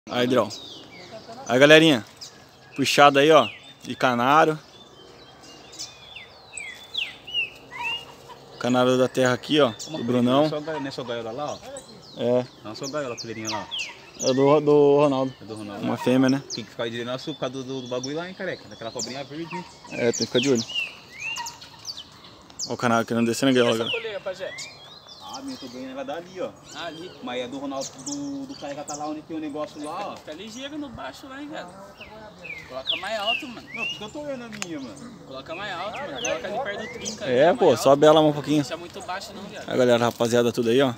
Aí, Drão. Aí, galerinha. Puxado aí, ó. De canário. Canário da terra aqui, ó. Do Brunão. Não é só gaiola lá, ó? É. Não é só gaiola, a coleirinha lá. É do Ronaldo. É do Ronaldo. Uma fêmea, né? Tem que ficar de olho no açúcar do bagulho lá, hein, careca? Daquela cobrinha verde. É, tem que ficar de olho. Ó o canário querendo descer na gaiola, galera. Coleira, pajé. Ah, minha, tô ganhando ela dali, ó. Ah, ali. Mas é do Ronaldo, do careca tá lá onde tem o negócio lá, ó. Fica ligeiro no baixo lá, hein, velho. Coloca mais alto, mano. Não, porque eu tô olhando a minha, mano. Coloca mais alto, mano. Coloca ali perto do trinca. É, pô, sobe ela um pouquinho. Não deixa muito baixo não, viado. Aí, galera, rapaziada, tudo aí, ó.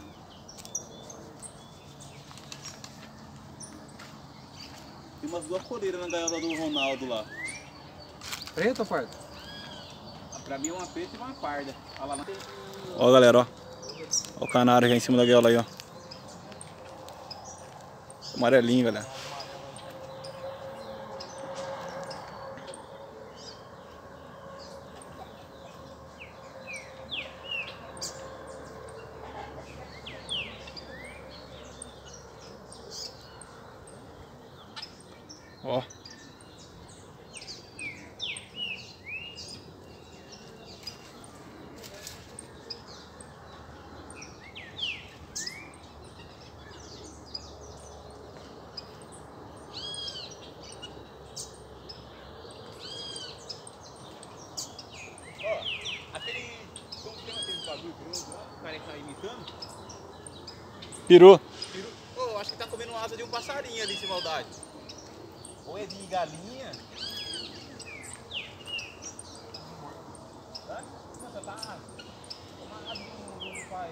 Tem umas duas coleiras na gaiola do Ronaldo lá. Preta ou parda? Pra mim é uma preta e uma parda. Olha lá, não tem... Ó, galera, ó. Ó o canário aqui em cima da gaiola aí, ó. Amarelinho, galera. Ó. Como chama aquele bagulho grosso lá? O cara que tá imitando? Peru. Ô, acho que tá comendo asa de um passarinho ali, sem maldade. Ou é de galinha. Tá? Nossa, tá. Uma asa do pai.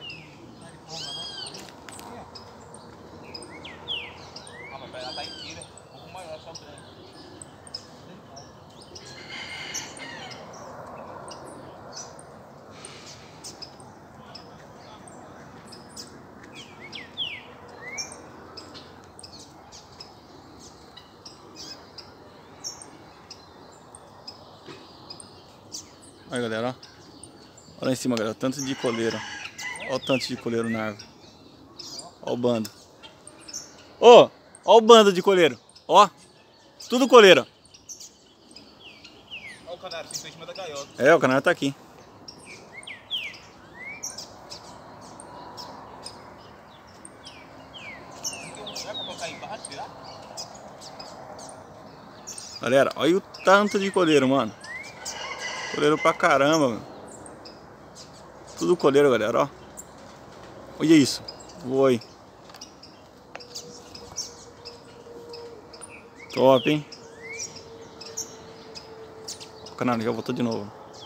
Ah, mas ela tá inteira. Um pouco maior, só branco. Aí, galera, ó. Olha lá em cima, galera. O tanto de coleiro. Olha o tanto de coleiro na árvore. Olha o bando. Ô! Olha o bando de coleiro. Ó. Tudo coleiro. Olha o canário, sentou em cima da gaiola. É, o canário tá aqui. Vai pra colocar aí embaixo, será? Galera, olha o tanto de coleiro, mano. Coleiro pra caramba, mano. Tudo coleiro, galera, ó. Olha isso. Oi. Top, hein? O canário já voltou de novo.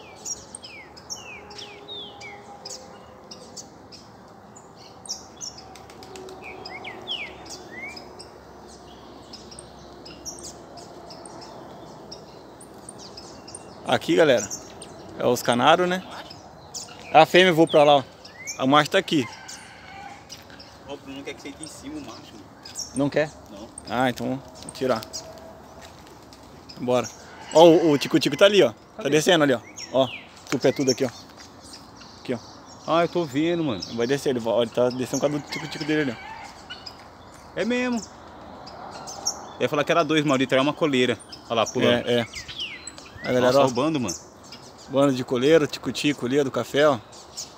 Aqui, galera, é os canários, né? A fêmea eu vou pra lá, ó. A macho tá aqui. Ó, o Bruno quer que sente em cima o macho. Não quer? Não. Ah, então vou tirar. Bora. Ó, o tico-tico tá ali, ó. Tá descendo ali, ó. Ó, o pé tudo aqui, ó. Aqui, ó. Ah, eu tô vendo, mano. Vai descer, ele tá descendo por causa do tico-tico dele ali, ó. É mesmo. Eu ia falar que era dois, Maurício, era uma coleira. Olha lá, pulando. É. Aí, galera, Nossa, ó. o bando, mano. Bando de coleiro, tico-tico ali, ó, do café, ó.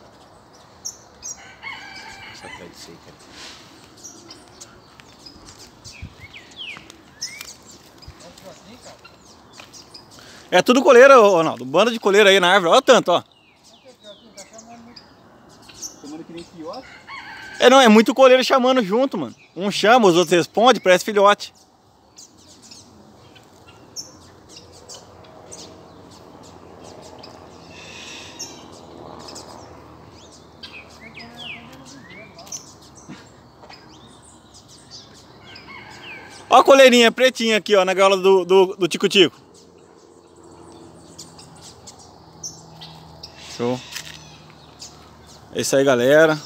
Essa atrás disso aí, cara. É tudo coleiro, Ronaldo. Bando de coleiro aí na árvore. Olha o tanto, ó. Chamando que nem fiote. É, não, é muito coleiro chamando junto, mano. Um chama, os outros respondem, parece filhote. Ó a coleirinha pretinha aqui, ó, na gaiola do tico-tico. Show. É isso aí, galera.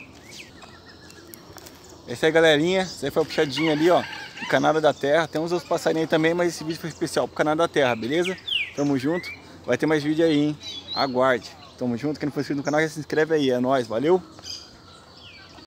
É isso aí, galerinha. Esse aí foi o puxadinho ali, ó. Do Canário da Terra. Tem uns outros passarinhos aí também, mas esse vídeo foi especial pro Canário da Terra, beleza? Tamo junto. Vai ter mais vídeo aí, hein? Aguarde. Tamo junto. Quem não for inscrito no canal, já se inscreve aí. É nóis. Valeu!